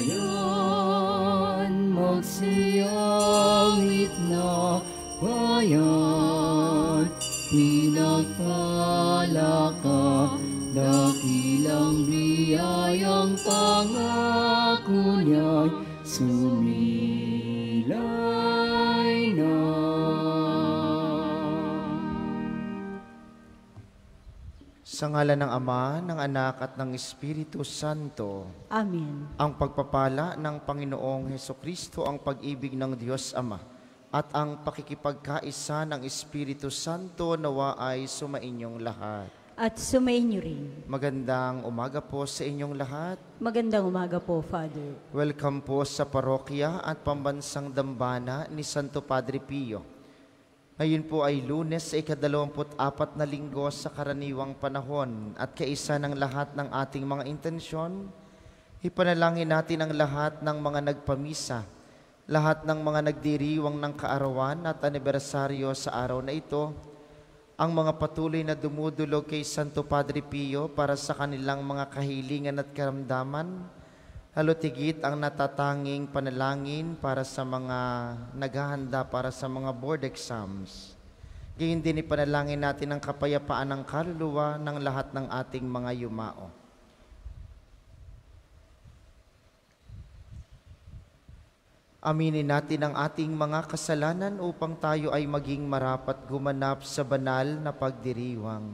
bayan, magsiyawit na bayan, pinagpala ka, dakilang biyayang pangako niya'y sumilay na. Sa ngalan ng Ama, ng Anak at ng Espiritu Santo. Amen. Ang pagpapala ng Panginoong Hesukristo, ang pag-ibig ng Diyos Ama, at ang pakikipagkaisa ng Espiritu Santo nawa ay sumainyong lahat. At sumainyo rin. Magandang umaga po sa inyong lahat. Magandang umaga po, Father. Welcome po sa parokya at pambansang dambana ni Santo Padre Pio. Ngayon po ay Lunes sa ika-24 na linggo sa karaniwang panahon at kaisa ng lahat ng ating mga intensyon, ipanalangin natin ang lahat ng mga nagpamisa, lahat ng mga nagdiriwang ng kaarawan at anibersaryo sa araw na ito, ang mga patuloy na dumudulog kay Santo Padre Pio para sa kanilang mga kahilingan at karamdaman, lalo't higit ang natatanging panalangin para sa mga naghahanda para sa mga board exams. Gayon din ipanalangin natin ang kapayapaan ng kaluluwa ng lahat ng ating mga yumao. Aminin natin ang ating mga kasalanan upang tayo ay maging marapat gumanap sa banal na pagdiriwang.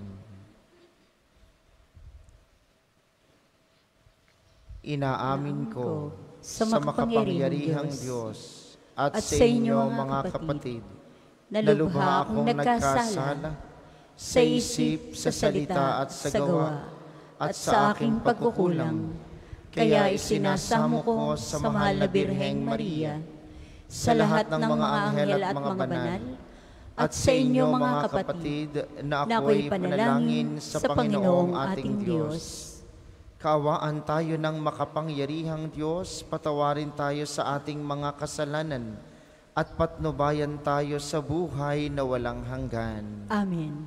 Inaamin ko sa makapangyarihang Diyos at sa inyo mga kapatid, na lubha akong nagkasala sa isip, sa salita at sa gawa, at sa aking pagkukulang. Kaya isinasamo ko sa mahal na Birheng Maria, sa lahat ng mga anghel at mga banal, at sa inyo mga kapatid, na ako'y panalangin sa Panginoong ating Diyos. Kaawaan tayo ng makapangyarihang Diyos, patawarin tayo sa ating mga kasalanan, at patnubayan tayo sa buhay na walang hanggan. Amen.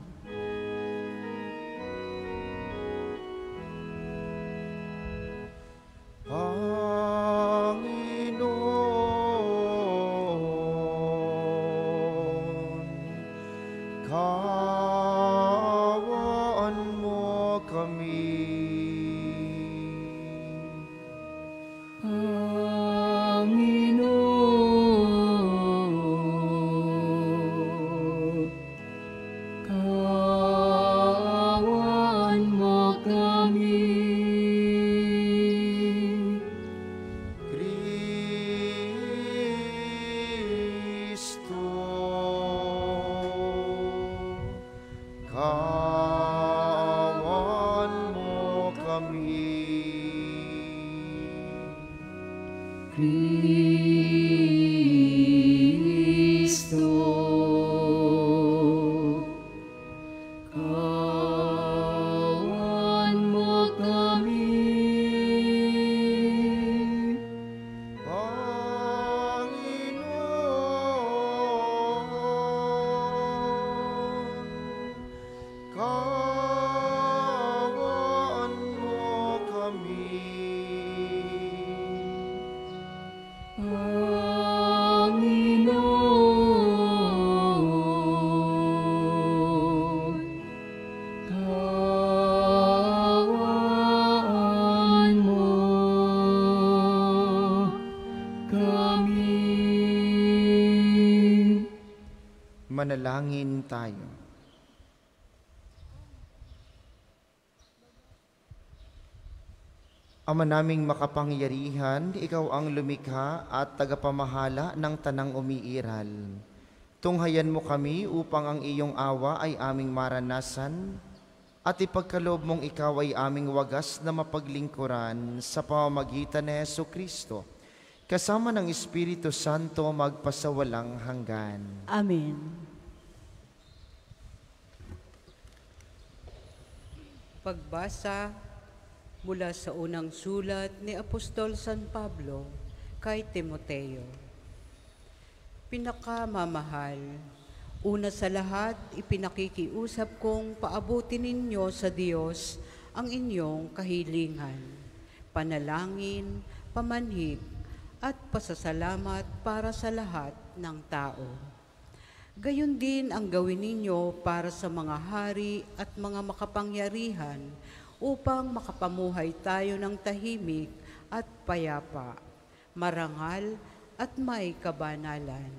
Panginoon, kaawaan mo kami. Panginoon, kaawaan mo kami. Kristo, kaawaan mo kami. Kristo, kaawaan mo kami. Panginoon, kaawaan mo kami. Panginoon, kaawaan mo kami. Manalangin tayo. Ama naming makapangyarihan, Ikaw ang lumikha at tagapamahala ng tanang umiiral. Tunghayan mo kami upang ang iyong awa ay aming maranasan at ipagkaloob mong Ikaw ay aming wagas na mapaglingkuran sa pamamagitan ni Hesukristo, kasama ng Espiritu Santo magpasawalang hanggan. Amen. Pagbasa mula sa unang sulat ni Apostol San Pablo kay Timoteo. Pinakamamahal, una sa lahat, ipinakikiusap kong paabutin ninyo sa Diyos ang inyong kahilingan, panalangin pamanhik, at pasasalamat para sa lahat ng tao. Gayon din ang gawin ninyo para sa mga hari at mga makapangyarihan upang makapamuhay tayo ng tahimik at payapa, marangal at may kabanalan.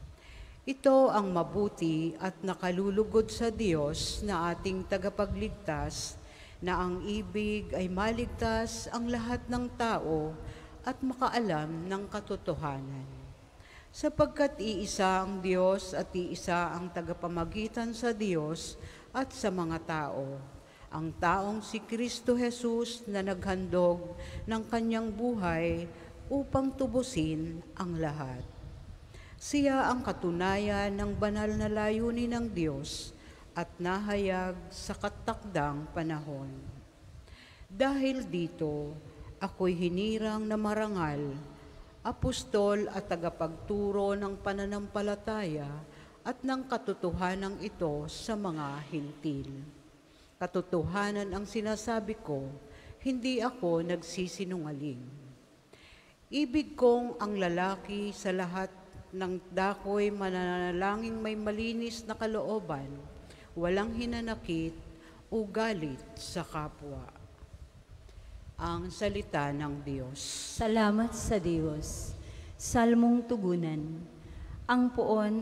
Ito ang mabuti at nakalulugod sa Diyos na ating tagapagligtas, na ang ibig ay maligtas ang lahat ng tao at makaalam ng katotohanan. Sapagkat iisa ang Diyos at iisa ang tagapamagitan sa Diyos at sa mga tao, ang taong si Kristo Jesus na naghandog ng kanyang buhay upang tubusin ang lahat. Siya ang katunayan ng banal na layunin ng Diyos at nahayag sa katakdang panahon. Dahil dito, ako'y hinirang na marangal, apostol at tagapagturo ng pananampalataya at ng katotohanan ito sa mga hintil. Katotohanan ang sinasabi ko, hindi ako nagsisinungaling. Ibig kong ang lalaki sa lahat ng dako'y mananalangin may malinis na kalooban, walang hinanakit o galit sa kapwa. Ang salita ng Diyos. Salamat sa Diyos. Salmong tugunan. Ang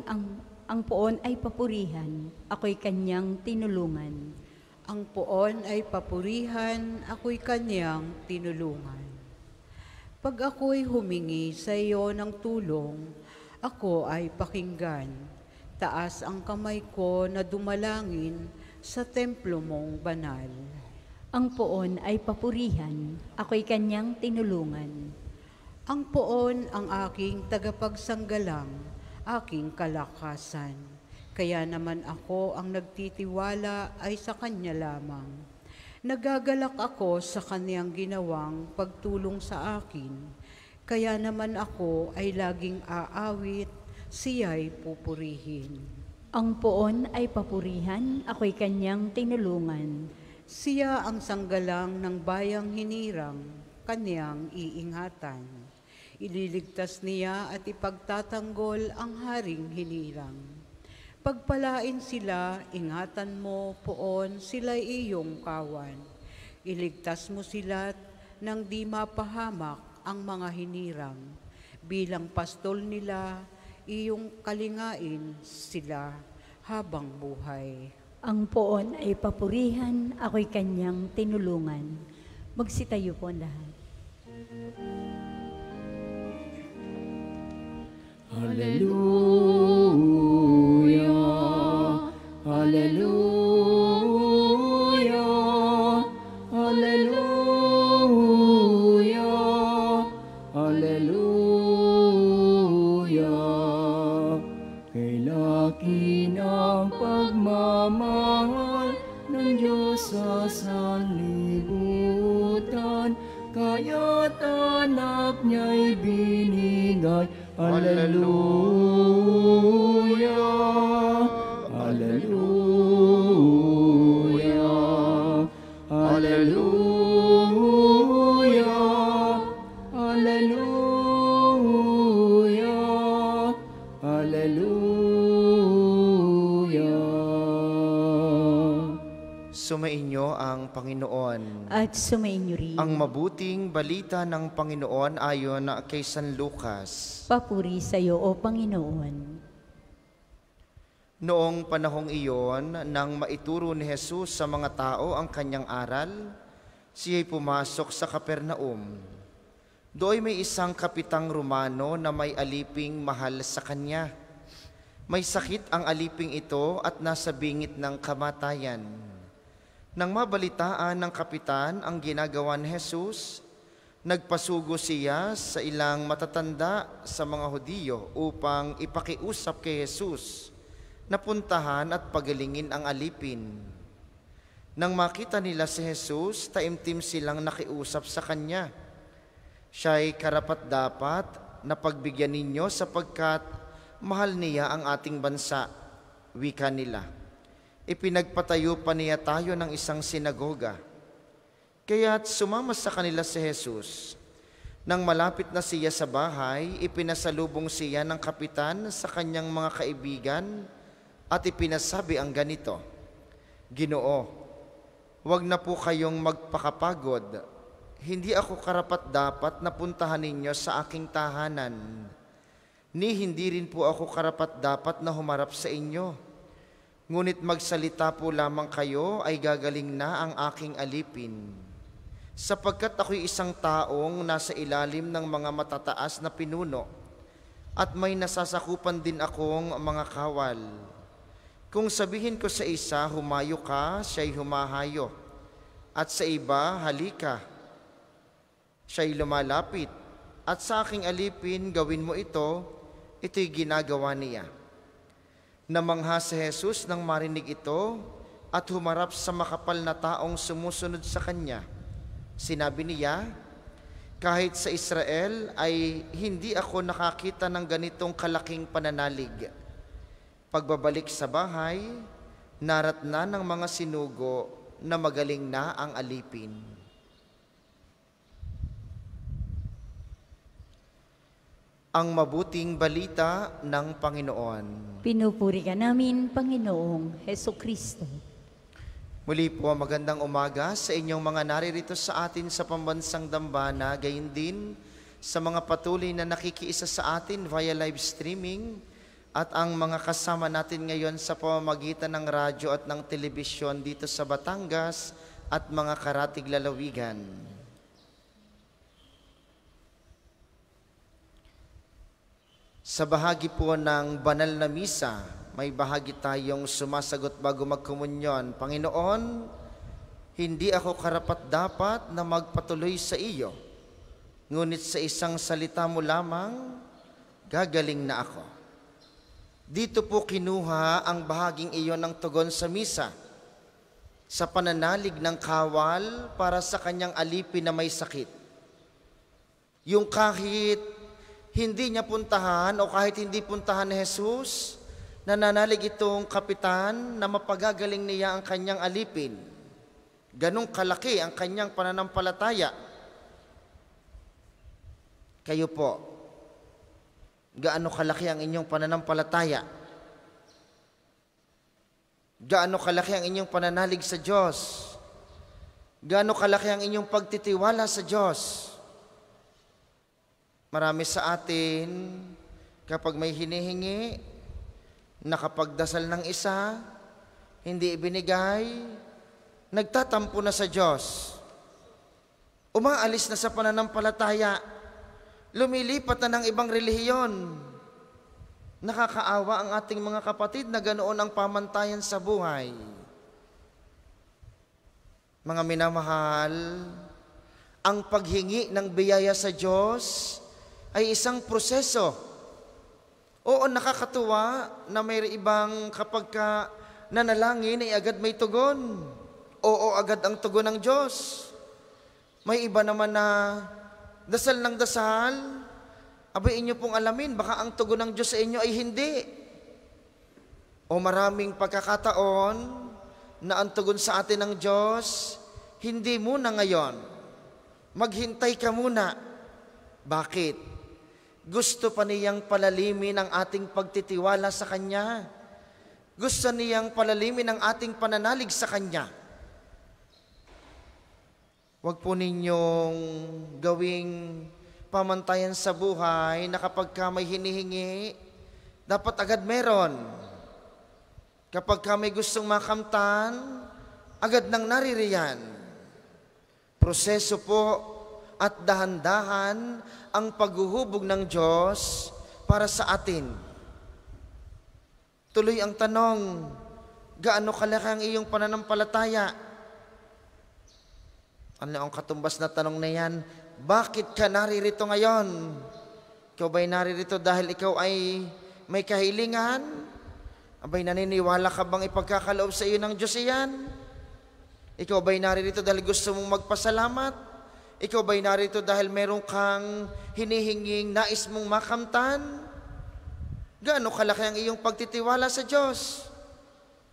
poon ay papurihan, ako'y kanyang tinulungan. Ang poon ay papurihan, ako'y kanyang tinulungan. Pag ako'y humingi sa iyo ng tulong, ako ay pakinggan. Taas ang kamay ko na dumalangin sa templo mong banal. Ang poon ay papurihan, ako'y kanyang tinulungan. Ang poon ang aking tagapagsanggalang, aking kalakasan. Kaya naman ako ang nagtitiwala ay sa kanya lamang. Nagagalak ako sa kaniyang ginawang pagtulong sa akin. Kaya naman ako ay laging aawit, siya'y pupurihin. Ang poon ay papurihan, ako'y kanyang tinulungan. Siya ang sanggalang ng bayang hinirang, kaniyang iingatan. Ililigtas niya at ipagtatanggol ang haring hinirang. Pagpalain sila, ingatan mo, poon, sila'y iyong kawan. Iligtas mo sila nang di mapahamak ang mga hinirang. Bilang pastol nila, iyong kalingain sila habang buhay. Ang poon ay papurihan, ako'y kanyang tinulungan. Magsitayo po ang lahat. Hallelujah, Hallelujah, Hallelujah, Hallelujah. Kay laki ng pagmamahal ng Diyos sa sanlibutan, kaya't anak niya'y binigay. Hallelujah, Hallelujah, Hallelujah, Hallelujah, Hallelujah. Sumainyo ang Panginoon. At sumainyo rin. Ang mabuting balita ng Panginoon ayon kay San Lucas. Papuri sa iyo, O Panginoon. Noong panahong iyon, nang maituro ni Jesus sa mga tao ang kanyang aral, siya'y pumasok sa Kapernaum. Doon may isang kapitang Romano na may aliping mahal sa kanya. May sakit ang aliping ito at nasa bingit ng kamatayan. Nang mabalitaan ng kapitan ang ginagawa ni Jesus, nagpasugo siya sa ilang matatanda sa mga Hudiyo upang ipakiusap kay Jesus, napuntahan at pagalingin ang alipin. Nang makita nila si Jesus, taimtim silang nakiusap sa kanya. Siya'y karapat-dapat na pagbigyan ninyo sapagkat mahal niya ang ating bansa, wika nila. Ipinagpatayo pa niya tayo ng isang sinagoga. Kaya't sumama sa kanila si Jesus. Nang malapit na siya sa bahay, ipinasalubong siya ng kapitan sa kanyang mga kaibigan at ipinasabi ang ganito, "Ginoo, huwag na po kayong magpakapagod. Hindi ako karapat-dapat na puntahan ninyo sa aking tahanan. Ni hindi rin po ako karapat-dapat na humarap sa inyo. Ngunit magsalita po lamang kayo ay gagaling na ang aking alipin. Sapagkat ako'y isang taong nasa ilalim ng mga matataas na pinuno at may nasasakupan din akong mga kawal. Kung sabihin ko sa isa, humayo ka, siya'y humahayo. At sa iba, halika, siya'y lumalapit. At sa aking alipin, gawin mo ito, ito'y ginagawa niya." Namangha si Jesus nang marinig ito at humarap sa makapal na taong sumusunod sa kanya. Sinabi niya, "Kahit sa Israel ay hindi ako nakakita ng ganitong kalaking pananalig." Pagbabalik sa bahay, naratna ng mga sinugo na magaling na ang alipin. Ang mabuting balita ng Panginoon. Pinupuri ka namin, Panginoong Hesukristo. Muli po, magandang umaga sa inyong mga naririto sa atin sa pambansang dambana, gayon din sa mga patuloy na nakikiisa sa atin via live streaming at ang mga kasama natin ngayon sa pamamagitan ng radyo at ng telebisyon dito sa Batangas at mga karatig lalawigan. Sa bahagi po ng banal na misa, may bahagi tayong sumasagot bago magkomunyon. Panginoon, hindi ako karapat-dapat na magpatuloy sa iyo, ngunit sa isang salita mo lamang, gagaling na ako. Dito po kinuha ang bahaging iyon ng tugon sa misa, sa pananalig ng kawal para sa kanyang alipin na may sakit. Yung kahit hindi niya puntahan o kahit hindi puntahan ni Jesus, nananalig itong kapitan na mapagagaling niya ang kanyang alipin. Ganong kalaki ang kanyang pananampalataya. Kayo po, gaano kalaki ang inyong pananampalataya? Gaano kalaki ang inyong pananalig sa Diyos? Gaano kalaki ang inyong pagtitiwala sa Diyos? Marami sa atin, kapag may hinihingi, nakapagdasal ng isa, hindi ibinigay, nagtatampo na sa Diyos. Umaalis na sa pananampalataya, lumilipat na ng ibang relihiyon. Nakakaawa ang ating mga kapatid na ganoon ang pamantayan sa buhay. Mga minamahal, ang paghingi ng biyaya sa Diyos ay isang proseso. Oo, nakakatuwa na may ibang kapag ka nanalangin ay agad may tugon. Oo, agad ang tugon ng Diyos. May iba naman na dasal ng dasal, abay inyo pong alamin, baka ang tugon ng Diyos sa inyo ay hindi. O maraming pagkakataon na ang tugon sa atin ng Diyos, hindi muna ngayon. Maghintay ka muna. Bakit? Gusto pa niyang palalimin ang ating pagtitiwala sa Kanya. Gusto niyang palalimin ang ating pananalig sa Kanya. Huwag po ninyong gawing pamantayan sa buhay na kapag ka may hinihingi, dapat agad meron. Kapag ka may gustong makamtan, agad nang naririyan. Proseso po at dahan-dahan ang paghuhubog ng Diyos para sa atin. Tuloy ang tanong, gaano kalaki ang iyong pananampalataya? Ano ang katumbas na tanong na yan? Bakit ka naririto ngayon? Ikaw ba'y naririto dahil ikaw ay may kahilingan? Abay, naniniwala ka bang ipagkakaloob sa iyo ng Diyos iyan? Ikaw ba'y naririto dahil gusto mong magpasalamat? Ikaw ba'y narito dahil meron kang hinihinging nais mong makamtan? Gaano kalaki ang iyong pagtitiwala sa Diyos?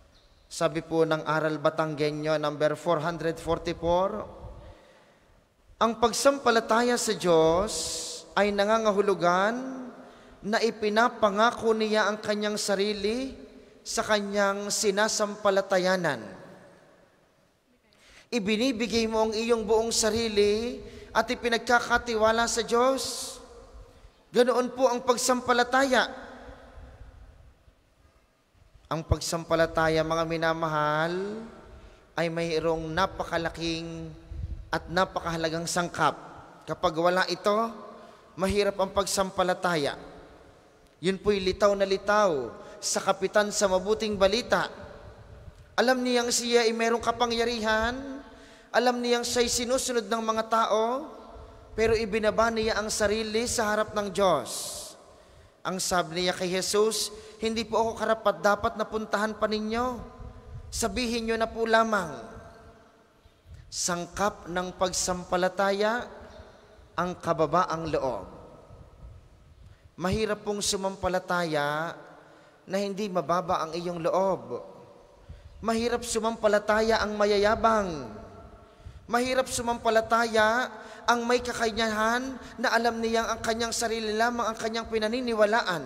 Sabi po ng Aral Batanggenyo, number 444, Ang pagsampalataya sa Diyos ay nangangahulugan na ipinapangako niya ang kanyang sarili sa kanyang sinasampalatayanan. Ibinibigay mo ang iyong buong sarili at ipinagkakatiwala sa Diyos. Ganoon po ang pagsampalataya. Ang pagsampalataya, mga minamahal, ay mayroong napakalaking at napakahalagang sangkap. Kapag wala ito, mahirap ang pagsampalataya. Yun po'y litaw na litaw sa kapitan sa mabuting balita. Alam niyang siya ay mayroong kapangyarihan, alam niyang siya'y sinusunod ng mga tao, pero ibinaba niya ang sarili sa harap ng Diyos. Ang sabi niya kay Jesus, hindi po ako karapat dapat na puntahan pa ninyo. Sabihin niyo na po lamang. Sangkap ng pagsampalataya, ang kababaang loob. Mahirap pong sumampalataya na hindi mababa ang iyong loob. Mahirap sumampalataya ang mayayabang. Mahirap sumampalataya ang may kakayahan na alam niyang ang kanyang sarili lamang ang kanyang pinaniniwalaan.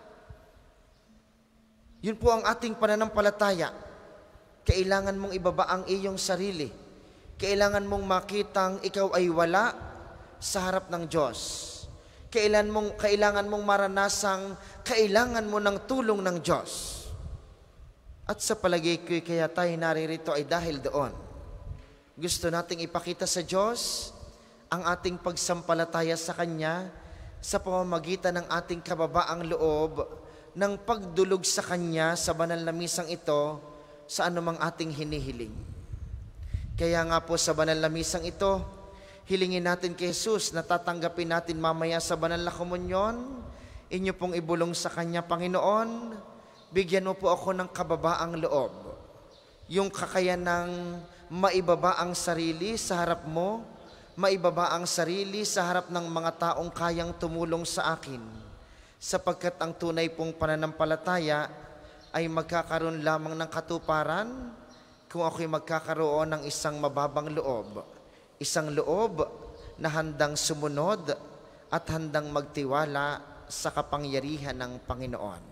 Yun po ang ating pananampalataya. Kailangan mong ibaba ang iyong sarili. Kailangan mong makitang ikaw ay wala sa harap ng Diyos. Kailangan mong maranasang kailangan mo ng tulong ng Diyos. At sa palagay ko, kaya tayo naririto ay dahil doon. Gusto nating ipakita sa Diyos ang ating pagsampalataya sa Kanya sa pamamagitan ng ating kababaang loob ng pagdulog sa Kanya sa banal na misang ito sa anumang ating hinihiling. Kaya nga po sa banal na misang ito, hilingin natin kay Jesus na tatanggapin natin mamaya sa banal na komunyon. Inyo pong ibulong sa Kanya, Panginoon, bigyan mo po ako ng kababaang loob. Yung kakayanang maibaba ang sarili sa harap mo, maibaba ang sarili sa harap ng mga taong kayang tumulong sa akin. Sapagkat ang tunay pong pananampalataya ay magkakaroon lamang ng katuparan kung ako'y magkakaroon ng isang mababang loob. Isang loob na handang sumunod at handang magtiwala sa kapangyarihan ng Panginoon.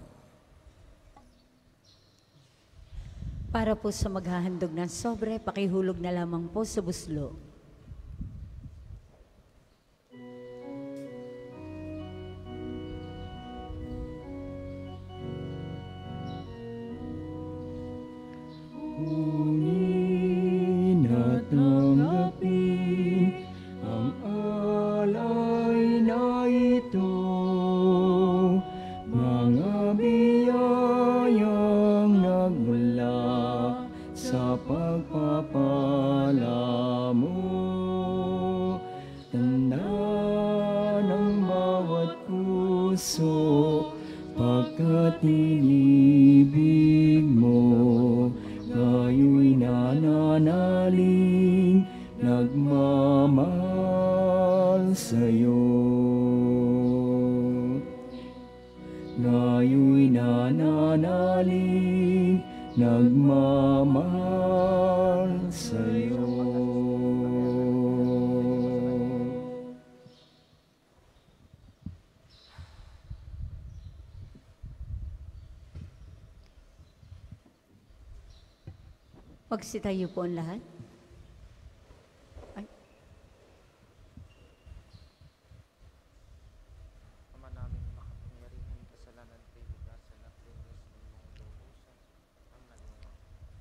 Para po sa maghahandog ng sobre, pakihulog na lamang po sa buslo. Kunin at tanggapin ang alay na ito, mga biyayang nagmula sa pagpapala mo. Tanda ng bawat puso, pagkat inibig mo, kayo'y nananaling nagmamahal sa'yo. Kayo'y nananaling nagmamahal sa'yo. Magsitayo po ang lahat. Ay. Ama namin makapangyarihan, kasalanan tayo, hugasan at linis ng mong lubusan ang nalunod.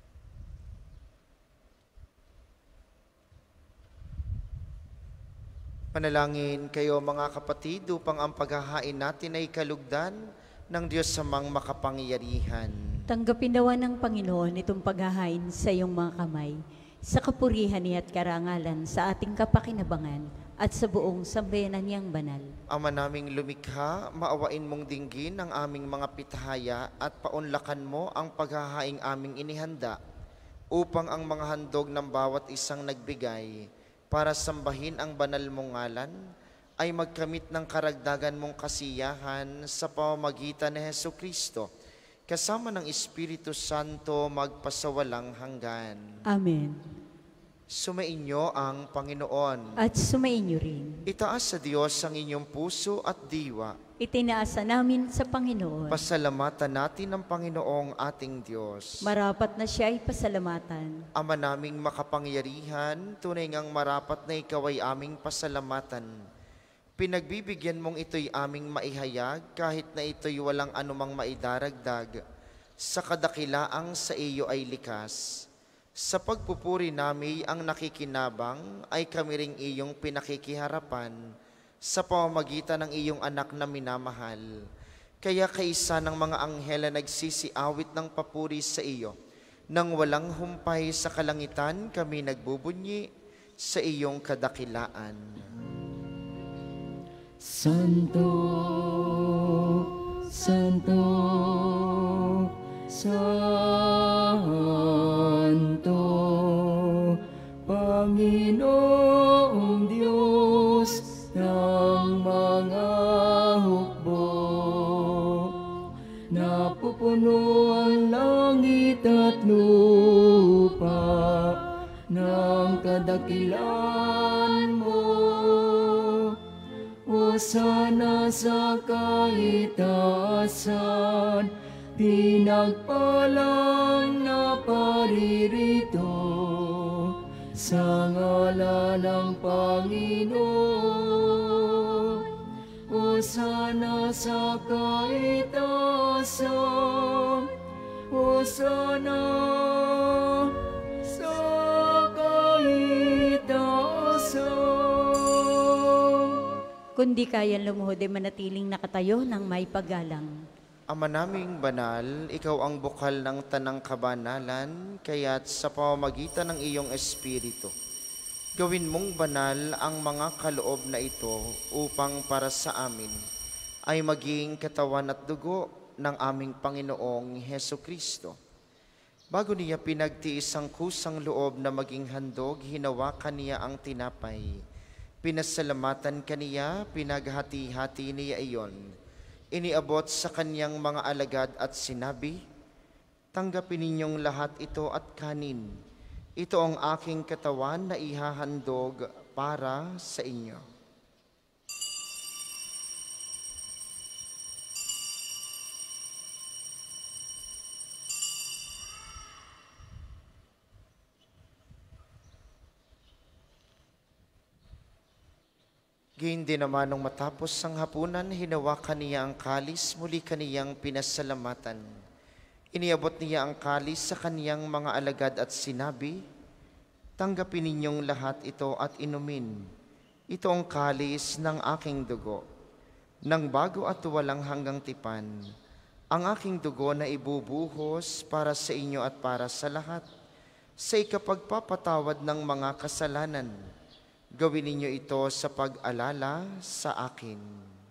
Panalangin kayo mga kapatid upang ang paghahain natin ay kalugdan ng Diyos samang makapangyarihan. Tanggapin daw ng Panginoon itong paghahain sa iyong mga kamay, sa kapurihan niya at karangalan, sa ating kapakinabangan, at sa buong sambayanan niyang banal. Ama naming lumikha, maawain mong dinggin ang aming mga pitahaya at paunlakan mo ang paghahaing aming inihanda upang ang mga handog ng bawat isang nagbigay para sambahin ang banal mong ngalan ay magkamit ng karagdagan mong kasiyahan sa pamamagitan ni Hesukristo, kasama ng Espiritu Santo magpasawalang hanggan. Amen. Sumainyo ang Panginoon. At sumainyo rin. Itaas sa Diyos ang inyong puso at diwa. Itinaasa namin sa Panginoon. Pasalamatan natin ang Panginoong ating Diyos. Marapat na siya ay pasalamatan. Ama naming makapangyarihan, tunay ngang marapat na ikaw ay aming pasalamatan. Pinagbibigyan mong ito'y aming maihayag kahit na ito'y walang anumang maidaragdag. Sa kadakilaang sa iyo ay likas. Sa pagpupuri namin ang nakikinabang ay kami ring iyong pinakikiharapan sa pamamagitan ng iyong anak na minamahal. Kaya kaisa ng mga anghel na nagsisiawit ng papuri sa iyo, nang walang humpay sa kalangitan kami nagbubunyi sa iyong kadakilaan. Santo, Santo, Santo, Panginoong Diyos ng mga hukbo. Napupuno ang langit at lupa ng kadakilan mo. Hosana sa kaitaasan, pinagpalang na paririto sa ngalan ng Panginoon. Hosana sa kaitaasan, Hosana sa kaitaasan. Kundi kayang lumuhod ay manatiling nakatayo ng may paggalang. Ama naming banal, ikaw ang bukal ng tanang kabanalan, kaya't sa pamamagitan ng iyong Espiritu, gawin mong banal ang mga kaloob na ito upang para sa amin ay maging katawan at dugo ng aming Panginoong Hesukristo. Bago niya pinagtiis ang kusang loob na maging handog, hinawakan niya ang tinapay. Pinasalamatan kaniya, pinaghati-hati niya iyon. Iniabot sa kanyang mga alagad at sinabi, "Tanggapin ninyong lahat ito at kanin. Ito ang aking katawan na ihahandog para sa inyo." Gayun din naman nung matapos ang hapunan, hinawakan niya ang kalis, muli kaniyang pinasalamatan. Iniabot niya ang kalis sa kaniyang mga alagad at sinabi, "Tanggapin ninyong lahat ito at inumin. Ito ang kalis ng aking dugo, ng bago at walang hanggang tipan, ang aking dugo na ibubuhos para sa inyo at para sa lahat, sa ikapagpapatawad ng mga kasalanan. Gawin ninyo ito sa pag-alala sa akin."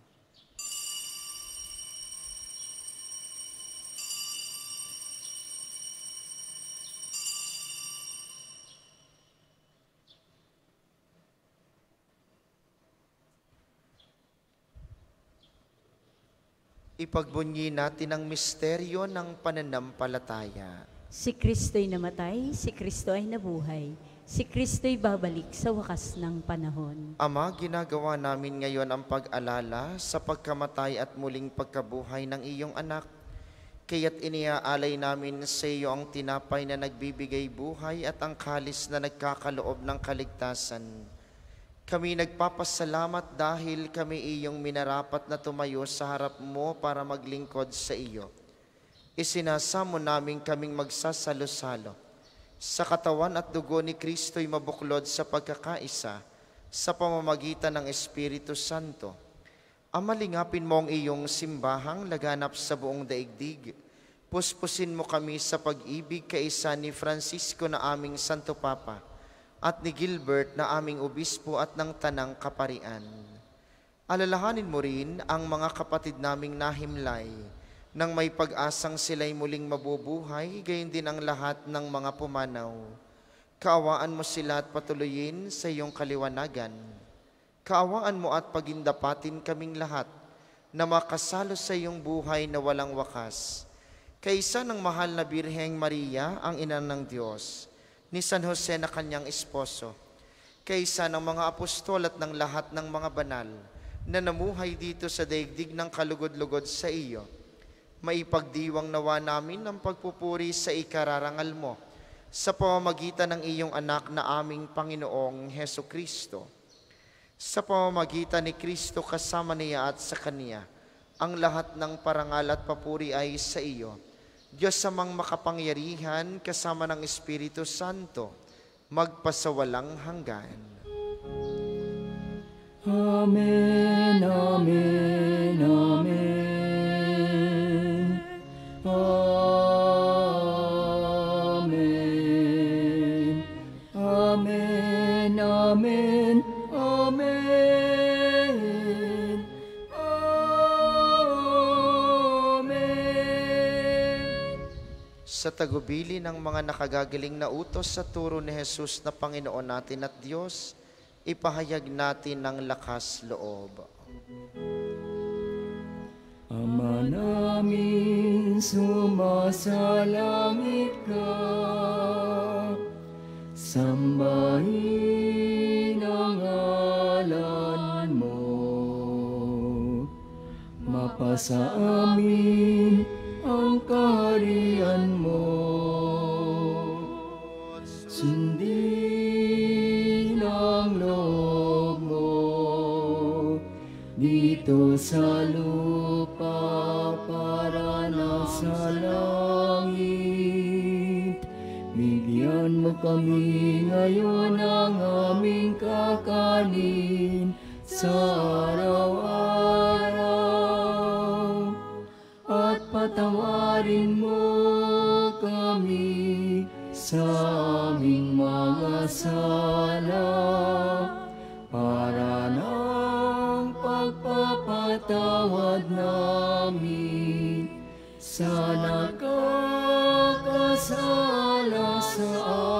Ipagbunyi natin ang misteryo ng pananampalataya. Si Kristo'y namatay, si Kristo ay nabuhay. Si Kristo'y babalik sa wakas ng panahon. Ama, ginagawa namin ngayon ang pag-alala sa pagkamatay at muling pagkabuhay ng iyong anak. Kaya't iniaalay namin sa iyo ang tinapay na nagbibigay buhay at ang kalis na nagkakaloob ng kaligtasan. Kami nagpapasalamat dahil kami iyong minarapat na tumayo sa harap mo para maglingkod sa iyo. Isinasamo namin kaming magsasalo-salo sa katawan at dugo ni Kristo'y mabuklod sa pagkakaisa sa pamamagitan ng Espiritu Santo. Amalingapin mo ang iyong simbahang laganap sa buong daigdig. Puspusin mo kami sa pag-ibig kaisa ni Francisco na aming Santo Papa at ni Gilbert na aming obispo at ng Tanang Kaparian. Alalahanin mo rin ang mga kapatid naming nahimlay nang may pag-asang sila'y muling mabubuhay, gayon din ang lahat ng mga pumanaw. Kaawaan mo sila at patuloyin sa iyong kaliwanagan. Kaawaan mo at pagindapatin kaming lahat na makasalo sa iyong buhay na walang wakas. Kaisa ng mahal na Birheng Maria, ang ina ng Diyos, ni San Jose na kanyang esposo, kaysa ng mga apostol at ng lahat ng mga banal na namuhay dito sa daigdig ng kalugod-lugod sa iyo, maipagdiwang nawa namin ang pagpupuri sa ikararangal mo sa pamamagitan ng iyong anak na aming Panginoong Heso Kristo. Sa pamamagitan ni Kristo kasama niya at sa Kanya, ang lahat ng parangal at papuri ay sa iyo, Diyos amang makapangyarihan kasama ng Espiritu Santo, magpasawalang hanggan. Amen, amen, amen. Amen. Amen, amen, amen. Amen. Sa tagubili ng mga nakagagaling na utos sa turo ni Jesus na Panginoon natin at Diyos, ipahayag natin ng lakas loob. Ama namin, sumasalangit ka, sambahin ang ngalan mo, mapasa amin ang kaharian mo, sundin ang loob mo dito sa lupa para nasa langit. Bigyan mo kami ngayon ng aming kakanin sa araw-araw, at patawarin mo kami sa aming mga sala, para ng pagpapatawad namin sa nakakasala sa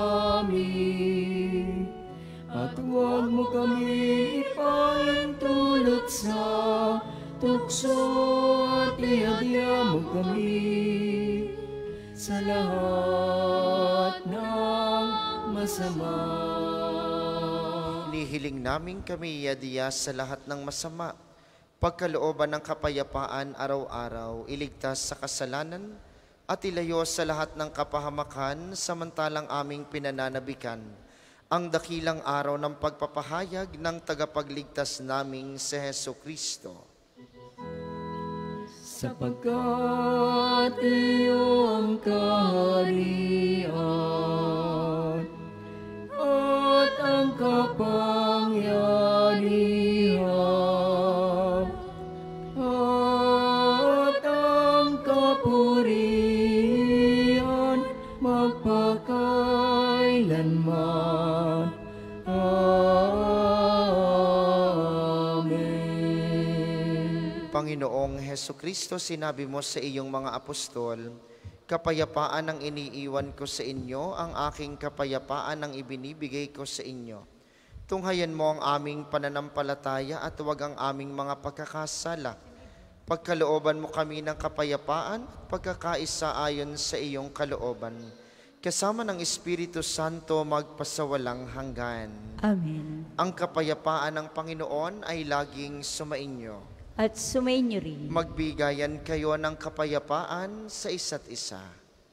amin. At huwag mo kami ipaintulot sa tukso, at iadya mo kami sa lahat ng masama. Inihiling namin kami iadiya sa lahat ng masama, pagkalooban ng kapayapaan araw-araw, iligtas sa kasalanan, at ilayo sa lahat ng kapahamakan, samantalang aming pinananabikan ang dakilang araw ng pagpapahayag ng tagapagligtas naming si Heso Kristo. Sapagkat iyo ang kaharian at ang kapangyarihan at ang kapurihan magpakailanman. Amen. Panginoong Heso Kristo, sinabi mo sa iyong mga apostol, kapayapaan ang iniiwan ko sa inyo, ang aking kapayapaan ang ibinibigay ko sa inyo. Tunghayan mo ang aming pananampalataya at huwag ang aming mga pagkakasala. Pagkalooban mo kami ng kapayapaan at pagkakaisa ayon sa iyong kalooban. Kasama ng Espiritu Santo magpasawalang hanggan. Amen. Ang kapayapaan ng Panginoon ay laging sumainyo. At sumainyo rin. Magbigayan kayo ng kapayapaan sa isa't isa.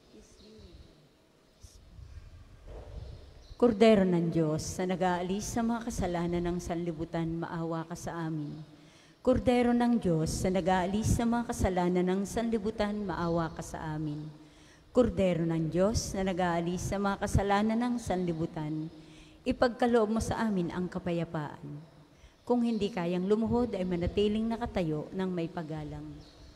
Kordero ng Diyos na nag-aalis sa mga kasalanan ng sanlibutan, maawa ka sa amin. Kordero ng Diyos na nag-aalis sa mga kasalanan ng sanlibutan, maawa ka sa amin. Kordero ng Diyos na nag-aalis sa mga kasalanan ng sanlibutan, ipagkaloob mo sa amin ang kapayapaan. Kung hindi kayang lumuhod, ay manatiling nakatayo ng may paggalang.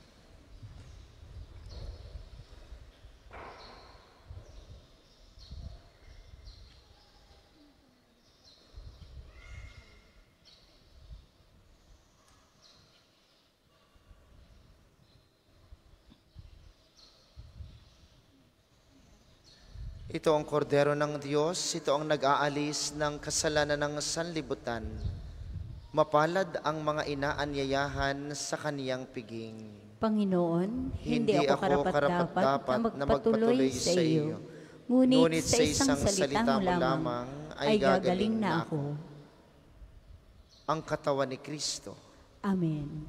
Ito ang kordero ng Diyos, ito ang nag-aalis ng kasalanan ng sanlibutan. Mapalad ang mga inaanyayahan sa kaniyang piging. Panginoon, hindi ako karapat-dapat na magpatuloy sa iyo. Ngunit sa isang salita mo lamang ay gagaling na ako. Ang katawan ni Kristo. Amen.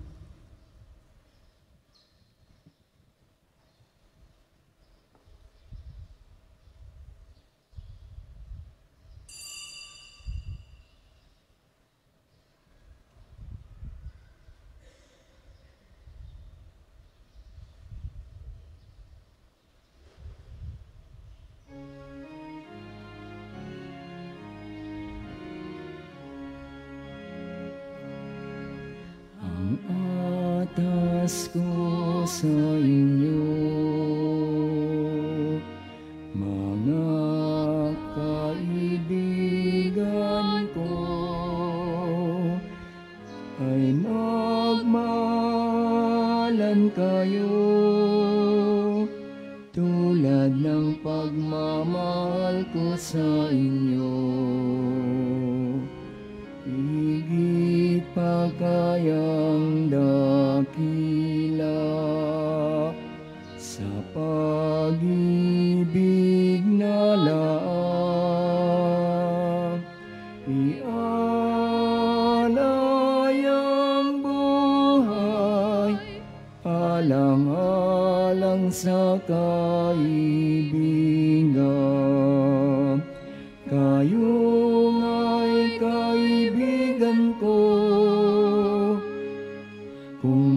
Atas ko sa inyo, mga kaibigan ko, ay magmahalan kayo tulad ng pagmamahal ko sa inyo. Higit pa kayang dakila sa pag-ibig na laang ialay ang buhay alang-alang sa kaibigan. Kayo nga'y kaibigan ko, kung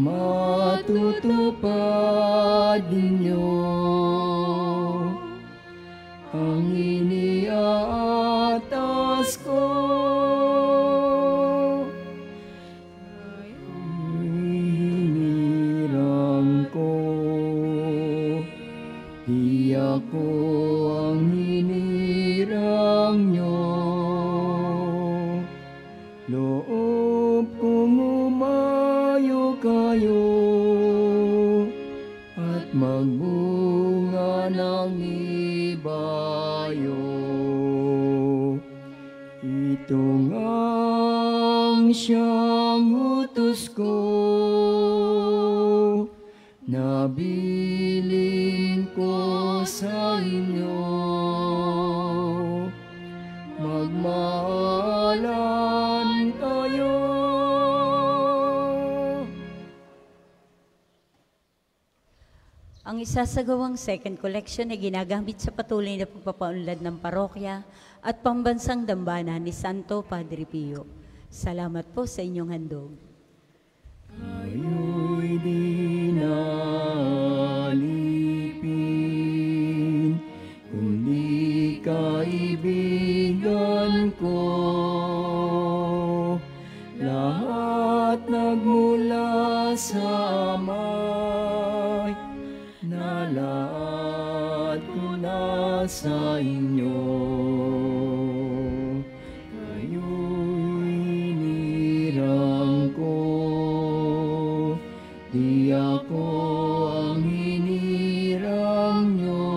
matutupad ninyo ang iniaatas ko. Hinirang ko, di ako ang hinirang nyo. Loob kong umayo kayo at magbunga ng ibayo. Ito ang siyang utos ko, nabilin ko sa inyo. Magmahalan kayo. Ang isasagawang second collection ay ginagamit sa patuloy na pagpapaunlad ng parokya at pambansang dambana ni Santo Padre Pio. Salamat po sa inyong handog. Kayo'y di nalipin, kundi kaibigan ko. Lahat nagmula sa Amay, nalaad ko na sa inyo. Kayo'y nirang ko, di ako ang hinirang nyo.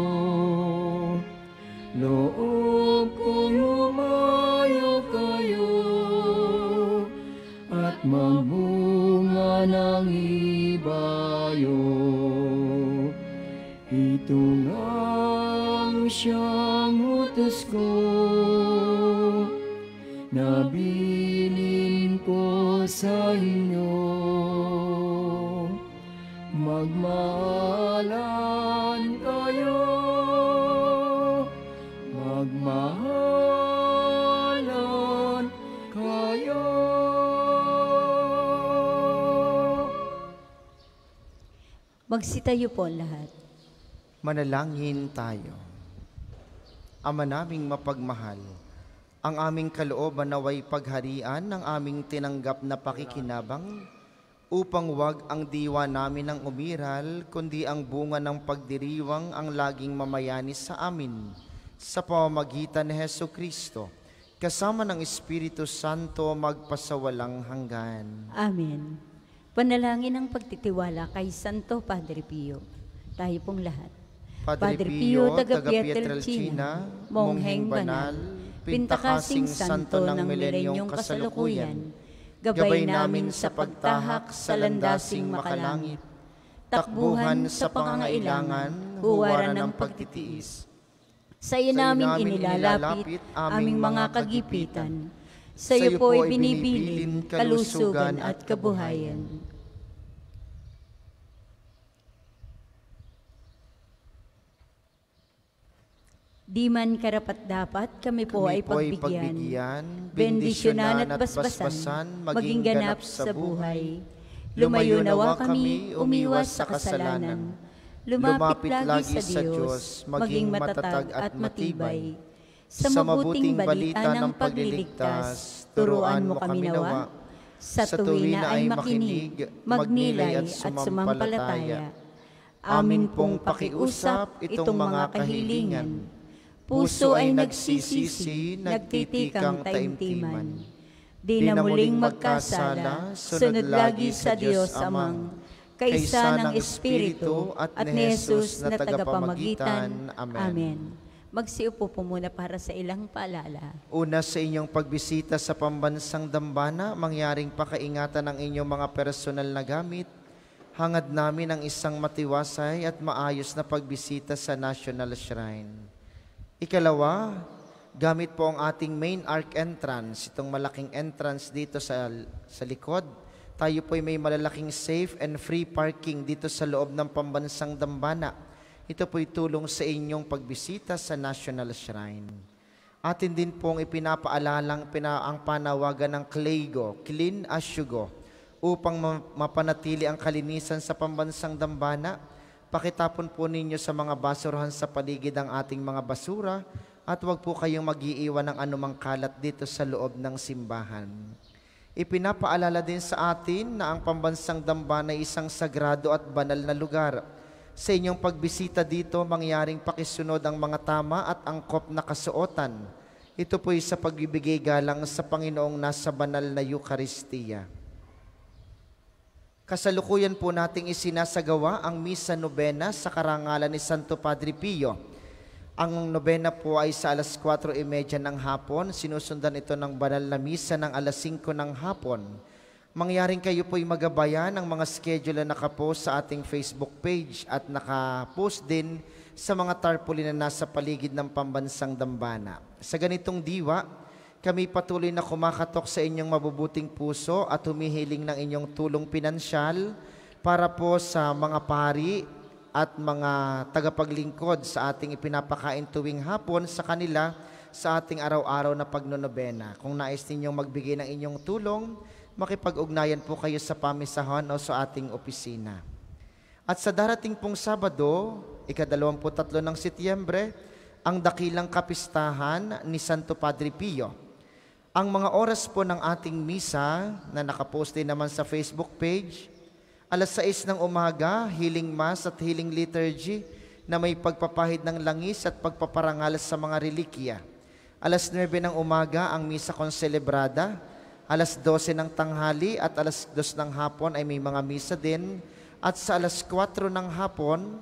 Loob kong umayo kayo at magbunga ng ibayo. Ito ang siyang utos ko, nabilin ko sa inyo. Magmahalan kayo, magmahalan kayo. Magsitayo po ang lahat. Manalangin tayo. Ama naming mapagmahal, ang aming kalooban naway pagharian ng aming tinanggap na pakikinabang upang wag ang diwa namin ang umiral, kundi ang bunga ng pagdiriwang ang laging mamayanis sa amin sa pamamagitan ni Hesu Kristo, kasama ng Espiritu Santo magpasawalang hanggan. Amen. Panalangin ang pagtitiwala kay Santo Padre Pio. Tayo pong lahat. Padre Pio, taga Pietrelcina, mongheng banal, pintakasing santo ng milenyong kasalukuyan, gabay namin sa pagtahak sa landasing makalangit, takbuhan sa pangangailangan, huwaran ng pagtitiis, Sa iyo namin inilalapit aming mga kagipitan. Sa iyo po ibinibilin kalusugan at kabuhayan. Di man karapat-dapat kami po ay pagbigyan, bendisyonan at basbasan, maging ganap sa buhay. Lumayo nawa kami, umiwas sa kasalanan. Lumapit lagi sa Diyos, maging matatag at matibay. Sa mabuting balita ng pagliligtas, turuan mo kami nawa. Sa tuwi na ay makinig, magnilay at sumampalataya. Amin pong pakiusap itong mga kahilingan. Puso ay nagsisisi, nagtitikang taimtiman. Di na muling magkasala, sunod lagi sa Diyos Amang, kaysa ng Espiritu at ni Jesus na tagapamagitan. Amen. Magsiupo po muna para sa ilang paalala. Una, sa inyong pagbisita sa pambansang dambana, mangyaring pakaingatan ang inyong mga personal na gamit. Hangad namin ang isang matiwasay at maayos na pagbisita sa National Shrine. Ikalawa, gamit po ang ating main arc entrance, itong malaking entrance dito sa likod. Tayo po ay may malalaking safe and free parking dito sa loob ng pambansang dambana. Ito po'y tulong sa inyong pagbisita sa National Shrine. Atin din pong ipinapaalalang ang panawagan ng CLEIGO, Clean as You Go, upang mapanatili ang kalinisan sa pambansang dambana. Pakitapon po ninyo sa mga basurahan sa paligid ang ating mga basura at huwag po kayong mag-iiwan ng anumang kalat dito sa loob ng simbahan. Ipinapaalala din sa atin na ang pambansang dambana ay isang sagrado at banal na lugar. Sa inyong pagbisita dito, mangyaring pakisunod ang mga tama at angkop na kasuotan. Ito po'y sa pagbibigay galang sa Panginoong nasa banal na Eucharistia. Kasalukuyan po nating isinasagawa ang Misa Nobena sa karangalan ni Santo Padre Pio. Ang nobena po ay sa alas 4:30 ng hapon. Sinusundan ito ng banal na misa ng alas 5 ng hapon. Mangyaring kayo po'y magabayan ng mga schedule na nakapost sa ating Facebook page at nakapost din sa mga tarpaulin na nasa paligid ng pambansang dambana. Sa ganitong diwa, kami patuloy na kumakatok sa inyong mabubuting puso at humihiling ng inyong tulong pinansyal para po sa mga pari at mga tagapaglingkod sa ating ipinapakain tuwing hapon sa kanila sa ating araw-araw na pagnonobena. Kung nais ninyong magbigay ng inyong tulong, makipag-ugnayan po kayo sa pamisahan o sa ating opisina. At sa darating pong Sabado, ika-23 ng Setyembre, ang dakilang kapistahan ni Santo Padre Pio. Ang mga oras po ng ating misa na nakapost din naman sa Facebook page, alas 6 ng umaga, healing mass at healing liturgy na may pagpapahid ng langis at pagpaparangal sa mga relikya. Alas 9 ng umaga, ang misa konselebrada. Alas 12 ng tanghali at alas 2 ng hapon ay may mga misa din. At sa alas 4 ng hapon,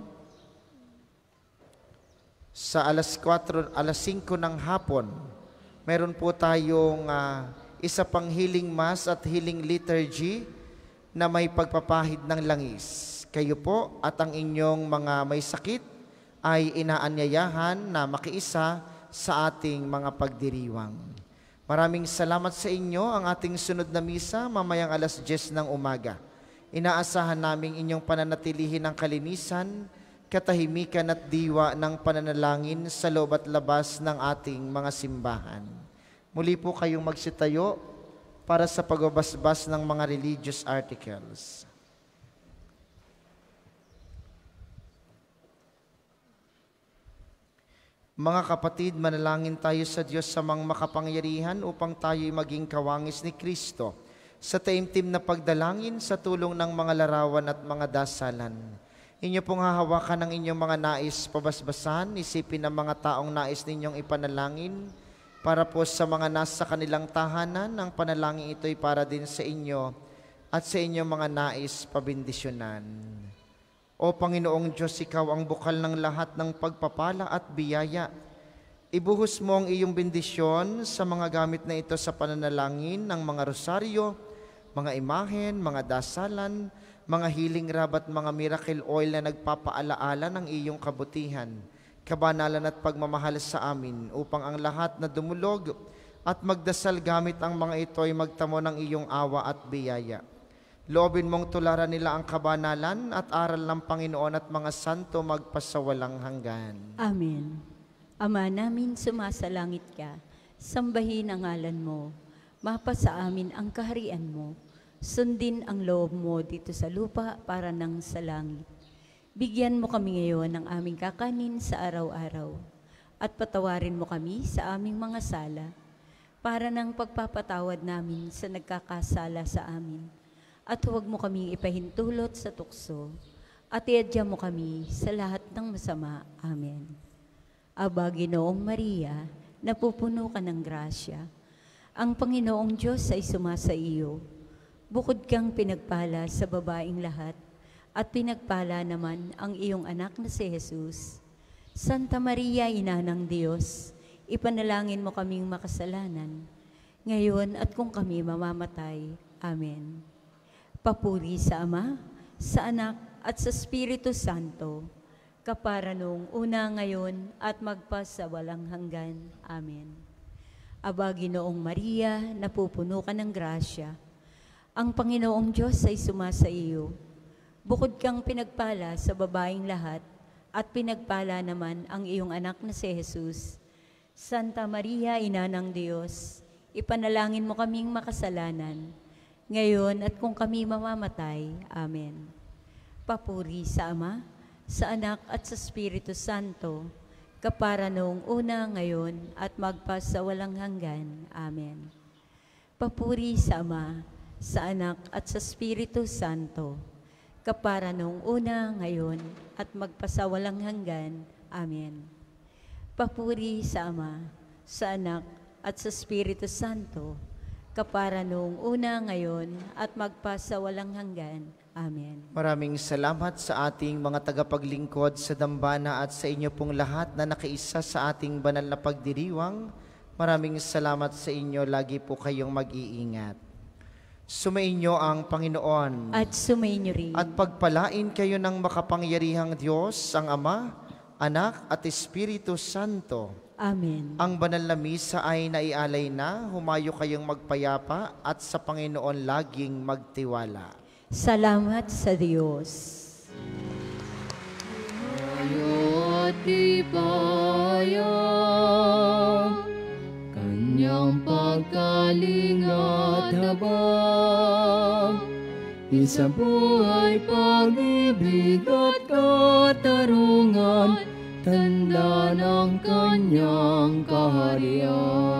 alas 5 ng hapon, meron po tayong isa pang healing mass at healing liturgy na may pagpapahid ng langis. Kayo po at ang inyong mga may sakit ay inaanyayahan na makiisa sa ating mga pagdiriwang. Maraming salamat sa inyo. Ang ating sunod na misa mamayang alas 10 ng umaga. Inaasahan naming inyong pananatilihin ang kalinisan, katahimikan at diwa ng pananalangin sa loob at labas ng ating mga simbahan. Muli po kayong magsitayo para sa pagbabasbas ng mga religious articles. Mga kapatid, manalangin tayo sa Diyos sa mga makapangyarihan upang tayo'y maging kawangis ni Kristo sa taimtim na pagdalangin sa tulong ng mga larawan at mga dasalan. Inyo pong hahawakan ng inyong mga nais pabasbasan, isipin ng mga taong nais ninyong ipanalangin para po sa mga nasa kanilang tahanan. Ang panalangin ito'y para din sa inyo at sa inyong mga nais pabindisyonan. O Panginoong Diyos, Ikaw ang bukal ng lahat ng pagpapala at biyaya. Ibuhos mo ang iyong bendisyon sa mga gamit na ito sa pananalangin ng mga rosaryo, mga imahen, mga dasalan, mga healing rub at mga miracle oil na nagpapaalaala ng iyong kabutihan. kabanalan at pagmamahal sa amin, upang ang lahat na dumulog at magdasal gamit ang mga ito ay magtamo ng iyong awa at biyaya. Loobin mong tularan nila ang kabanalan at aral ng Panginoon at mga santo magpasawalang hanggan. Amen. Ama namin, sumasalangit ka, sambahin ang ngalan mo, mapasa amin ang kaharian mo, sundin ang loob mo dito sa lupa para nang sa langit. Bigyan mo kami ngayon ng aming kakanin sa araw-araw, at patawarin mo kami sa aming mga sala, para ng pagpapatawad namin sa nagkakasala sa amin. At huwag mo kaming ipahintulot sa tukso, at iadya mo kami sa lahat ng masama. Amen. Aba, Ginoong Maria, napupuno ka ng grasya. Ang Panginoong Diyos ay sumasa iyo. Bukod kang pinagpala sa babaeng lahat, at pinagpala naman ang iyong anak na si Jesus. Santa Maria, Ina ng Diyos, ipanalangin mo kaming makasalanan, ngayon at kung kami mamamatay. Amen. Papuri sa Ama, sa Anak, at sa Espiritu Santo, kapara noong una, ngayon, at magpasawalang hanggan. Amen. Aba, Ginoong Maria, napupuno ka ng grasya. Ang Panginoong Diyos ay sumasa iyo. Bukod kang pinagpala sa babaeng lahat, at pinagpala naman ang iyong anak na si Jesus. Santa Maria, Ina ng Diyos, ipanalangin mo kaming makasalanan, ngayon at kung kami mamamatay. Amen. Papuri sa Ama, sa Anak, at sa Espiritu Santo, kapara noong una, ngayon, at magpasawalang hanggan. Amen. Papuri sa Ama, sa Anak, at sa Espiritu Santo, kapara noong una, ngayon, at magpasawalang hanggan. Amen. Papuri sa Ama, sa Anak, at sa Espiritu Santo, kapara noong una, ngayon, at magpasawalang hanggan. Amen. Maraming salamat sa ating mga tagapaglingkod sa dambana at sa inyo pong lahat na nakiisa sa ating banal na pagdiriwang. Maraming salamat sa inyo. Lagi po kayong mag-iingat. Sumainyo ang Panginoon. At sumainyo rin. At pagpalain kayo ng makapangyarihang Diyos, ang Ama, Anak, at Espiritu Santo. Amen. Ang banal na misa ay naialay na, humayo kayong magpayapa at sa Panginoon laging magtiwala. Salamat sa Diyos. At ipayang kanyang pagkalingat habang isang buhay, pag-ibig at katarungan, tanda ng kanyang kaharian.